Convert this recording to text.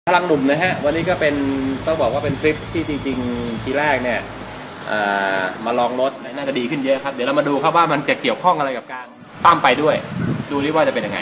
พลังหนุ่มนะฮะวันนี้ก็เป็นต้องบอกว่าเป็นทริปที่จริงๆทีแรกเนี่ยมาลองรถน่าจะดีขึ้นเยอะครับเดี๋ยวเรามาดูครับว่ามันจะเกี่ยวข้องอะไรกับการปั้มไปด้วยดูดิว่าจะเป็นยังไง